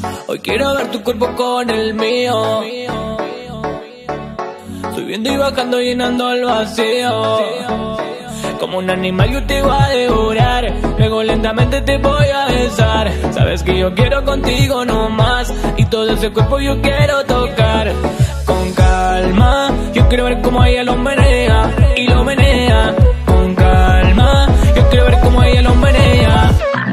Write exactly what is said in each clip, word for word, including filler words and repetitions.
Hoy quiero ver tu cuerpo con el mío, subiendo y bajando, llenando el vacío. Como un animal yo te voy a devorar, luego lentamente te voy a besar. Sabes que yo quiero contigo no más, y todo ese cuerpo yo quiero tocar. Con calma, yo quiero ver cómo ella lo menea y lo menea. Con calma, yo quiero ver cómo ella lo menea.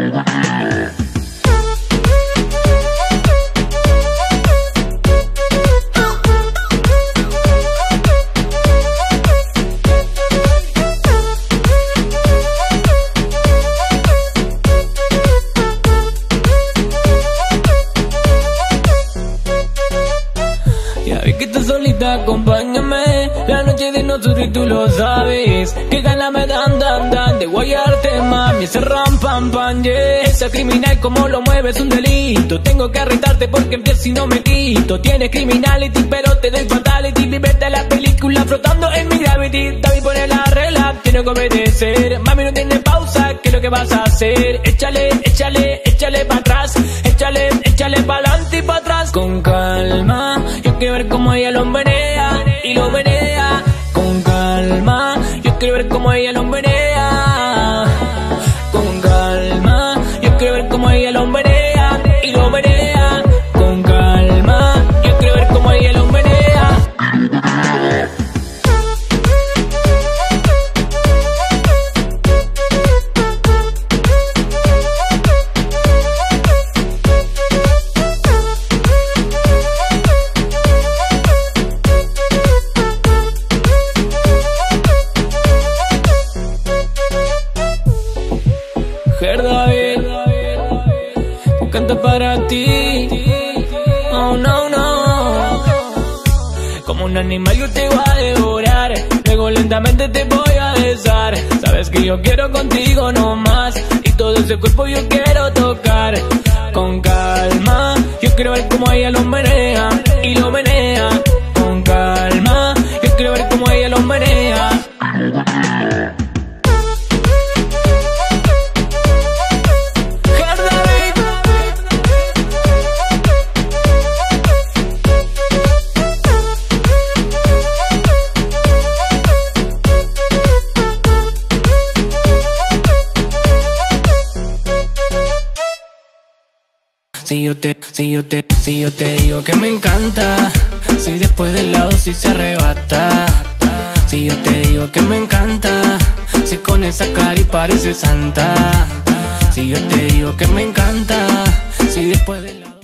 Ya vi que estás solita, acompáñame. La noche de nosotros y tú lo sabes. Que gana me dan, dan, dan de guayarte, mami. Ese ram, pam, pam, yeah. Esa criminal como lo mueves un delito. Tengo que arrestarte porque empiezo y no me quito. Tienes criminality pero te doy fatality. Vivete la película flotando en mi gravity. David pone la regla, tiene que obedecer. Mami no tiene pausa, ¿qué es lo que vas a hacer? Échale, échale, échale pa' atrás. Échale, échale pa' adelante y pa' atrás. Con calma, yo quiero ver cómo ella lo menea y lo menea. Con calma, yo quiero ver cómo ella lo menea. Con calma, yo quiero ver cómo ella lo menea y lo menea. Con calma, yo quiero ver cómo ella lo menea. David, canta para ti. Oh no, no. Como un animal yo te voy a devorar, luego lentamente te voy a besar. Sabes que yo quiero contigo no más, y todo ese cuerpo yo quiero tocar. Con calma, yo quiero ver cómo ella lo menea y lo menea. Con calma, yo quiero ver cómo ella lo menea. Si yo te, si yo te, si yo te digo que me encanta, si después del lado si se arrebata. Si yo te digo que me encanta, si con esa cara y parece santa. Si yo te digo que me encanta, si después del lado